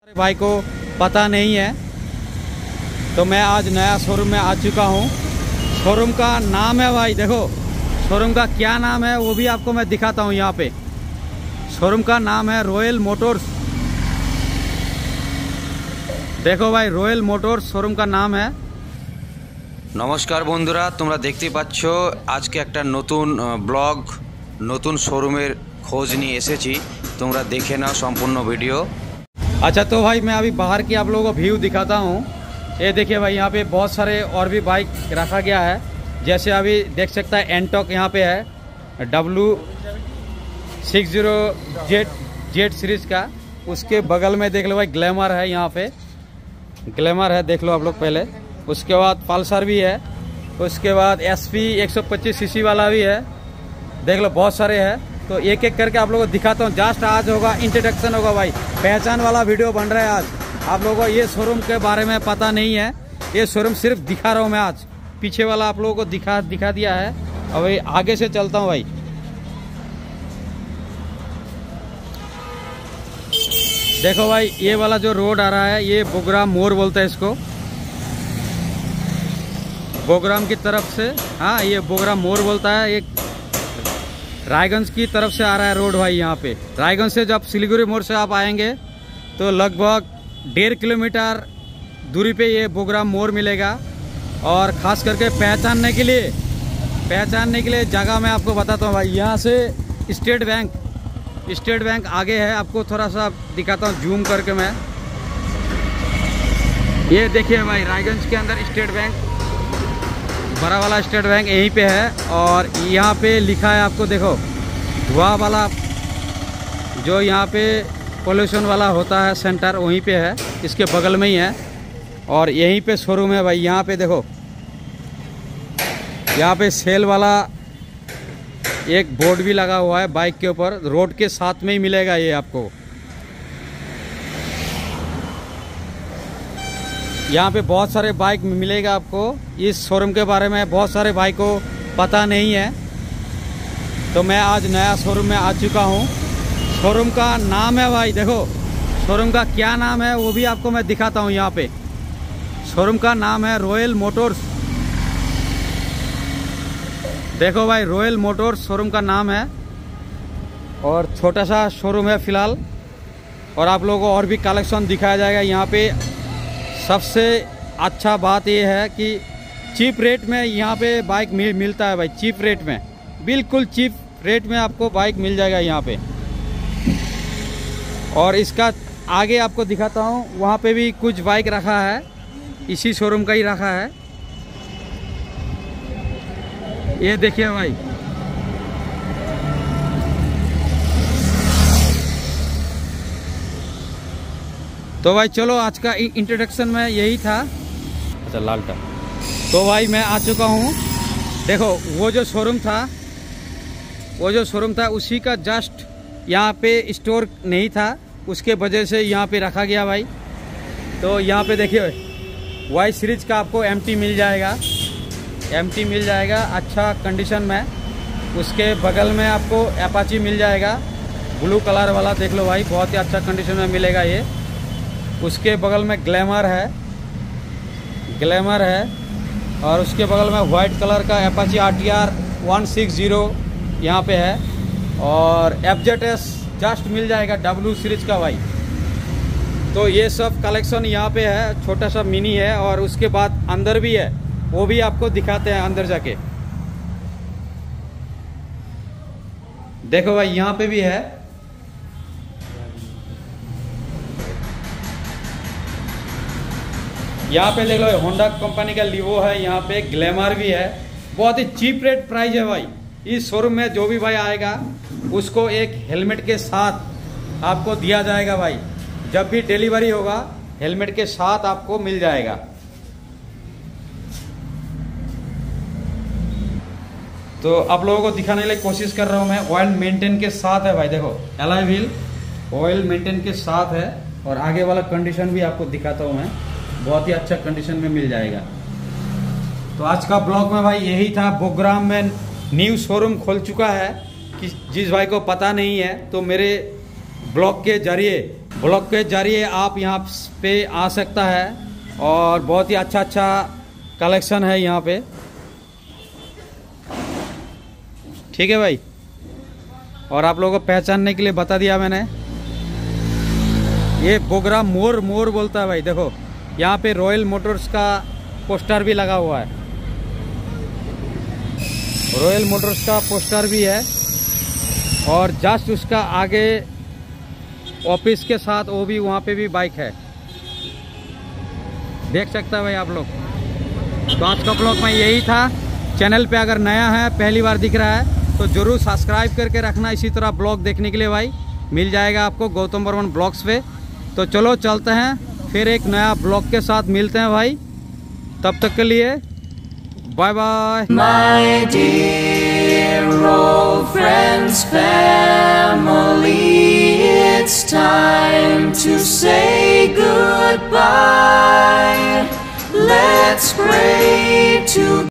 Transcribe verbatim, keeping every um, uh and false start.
भाई को पता नहीं है तो मैं आज नया शोरूम में आ चुका हूँ। शोरूम का नाम है भाई, देखो शोरूम का क्या नाम है वो भी आपको मैं दिखाता हूँ। यहाँ पे शोरूम का नाम है रॉयल मोटर्स। देखो भाई, रॉयल मोटर्स शोरूम का नाम है। नमस्कार बंधुरा, तुम्हारा देखते पाচ্ছ আজকে একটা নতুন ব্লগ নতুন শোরুমের খোঁজ নিয়ে এসেছি। তোমরা দেখে নাও সম্পূর্ণ ভিডিও। अच्छा तो भाई मैं अभी बाहर की आप लोगों को व्यू दिखाता हूँ। ये देखिए भाई, यहाँ पे बहुत सारे और भी बाइक रखा गया है। जैसे अभी देख सकता है एंटॉक यहाँ पे है, W six zero Z Z series का। उसके बगल में देख लो भाई ग्लैमर है, यहाँ पे ग्लैमर है, देख लो आप लोग पहले। उसके बाद पल्सर भी है, उसके बाद एस पी एक सौ पच्चीस सी सी वाला भी है, देख लो बहुत सारे हैं। तो एक एक करके आप लोगों को दिखाता हूँ। जस्ट आज होगा इंट्रोडक्शन होगा भाई, पहचान वाला वीडियो बन रहा है आज। आप लोगों को ये शोरूम के बारे में पता नहीं है, ये शोरूम सिर्फ दिखा रहा हूँ मैं आज। पीछे वाला आप लोगों को दिखा दिखा दिया है। अब भाई आगे से चलता हूँ भाई। देखो भाई, ये वाला जो रोड आ रहा है ये बोग्राम मोड़ बोलते हैं इसको, बोग्राम की तरफ से। हाँ, ये बोग्राम मोड़ बोलता है। एक रायगंज की तरफ से आ रहा है रोड भाई। यहाँ पे रायगंज से जब सिलीगुड़ी मोड़ से आप आएंगे तो लगभग डेढ़ किलोमीटर दूरी पे ये बोग्राम मोड़ मिलेगा। और ख़ास करके पहचानने के लिए पहचानने के लिए जगह मैं आपको बताता हूँ भाई। यहाँ से स्टेट बैंक स्टेट बैंक आगे है, आपको थोड़ा सा दिखाता हूँ जूम करके मैं। ये देखिए भाई, रायगंज के अंदर स्टेट बैंक, बड़ा वाला स्टेट बैंक यहीं पे है। और यहाँ पे लिखा है आपको, देखो धुआं वाला जो यहाँ पे पोल्यूशन वाला होता है सेंटर, वहीं पे है, इसके बगल में ही है। और यहीं पे शोरूम है भाई। यहाँ पे देखो, यहाँ पे सेल वाला एक बोर्ड भी लगा हुआ है बाइक के ऊपर। रोड के साथ में ही मिलेगा ये आपको। यहाँ पे बहुत सारे बाइक मिलेगा आपको। इस शोरूम के बारे में बहुत सारे भाई को पता नहीं है तो मैं आज नया शोरूम में आ चुका हूँ। शोरूम का नाम है भाई, देखो शोरूम का क्या नाम है वो भी आपको मैं दिखाता हूँ। यहाँ पे शोरूम का नाम है रॉयल मोटर्स। देखो भाई, रॉयल मोटर्स शोरूम का नाम है। और छोटा सा शोरूम है फिलहाल, और आप लोगों को और भी कलेक्शन दिखाया जाएगा। यहाँ पे सबसे अच्छा बात ये है कि चीप रेट में यहाँ पे बाइक मिल, मिलता है भाई। चीप रेट में, बिल्कुल चीप रेट में आपको बाइक मिल जाएगा यहाँ पे। और इसका आगे आपको दिखाता हूँ, वहाँ पे भी कुछ बाइक रखा है, इसी शोरूम का ही रखा है। ये देखिए भाई, तो भाई चलो आज का इंट्रोडक्शन में यही था। अच्छा लालटा, तो भाई मैं आ चुका हूँ। देखो वो जो शोरूम था वो जो शोरूम था उसी का जस्ट यहाँ पे स्टोर नहीं था, उसके वजह से यहाँ पे रखा गया भाई। तो यहाँ पे देखिए वाई सीरीज का आपको एमटी मिल जाएगा, एमटी मिल जाएगा अच्छा कंडीशन में। उसके बगल में आपको अपाची मिल जाएगा, ब्लू कलर वाला, देख लो भाई बहुत ही अच्छा कंडीशन में मिलेगा ये। उसके बगल में ग्लैमर है, ग्लैमर है। और उसके बगल में वाइट कलर का Apache R T R one six zero यहाँ पे है। और एफ जेड एस जस्ट मिल जाएगा डब्लू सीरीज का भाई। तो ये सब कलेक्शन यहाँ पे है, छोटा सा मिनी है। और उसके बाद अंदर भी है, वो भी आपको दिखाते हैं अंदर जाके। देखो भाई यहाँ पे भी है, यहाँ पे देख लो होंडा कंपनी का लीवो है, यहाँ पे ग्लैमर भी है। बहुत ही चीप रेट प्राइस है भाई। इस शोरूम में जो भी भाई आएगा उसको एक हेलमेट के साथ आपको दिया जाएगा भाई। जब भी डिलीवरी होगा हेलमेट के साथ आपको मिल जाएगा। तो आप लोगों को दिखाने के लिए कोशिश कर रहा हूँ मैं। ऑयल मेंटेन के साथ है भाई, देखो एलॉय व्हील ऑयल मेंटेन के साथ है। और आगे वाला कंडीशन भी आपको दिखाता हूँ मैं, बहुत ही अच्छा कंडीशन में मिल जाएगा। तो आज का ब्लॉग में भाई यही था। बोग्राम में न्यू शोरूम खोल चुका है, कि जिस भाई को पता नहीं है तो मेरे ब्लॉग के जरिए ब्लॉग के जरिए आप यहाँ पे आ सकता है और बहुत ही अच्छा अच्छा कलेक्शन है यहाँ पे। ठीक है भाई, और आप लोगों को पहचानने के लिए बता दिया मैंने, ये बोगरा मोर मोर बोलता है भाई। देखो यहाँ पे रॉयल मोटर्स का पोस्टर भी लगा हुआ है, रॉयल मोटर्स का पोस्टर भी है, और जस्ट उसका आगे ऑफिस के साथ वो भी, वहाँ पे भी बाइक है, देख सकता है भाई आप लोग। तो आज का ब्लॉग में यही था। चैनल पे अगर नया है, पहली बार दिख रहा है, तो ज़रूर सब्सक्राइब करके रखना। इसी तरह ब्लॉग देखने के लिए भाई मिल जाएगा आपको गौतम बर्मन ब्लॉग्स पे। तो चलो चलते हैं, फिर एक नया ब्लॉग के साथ मिलते हैं भाई। तब तक के लिए bye bye. My dear old friends, family, it's time to say goodbye. Let's pray to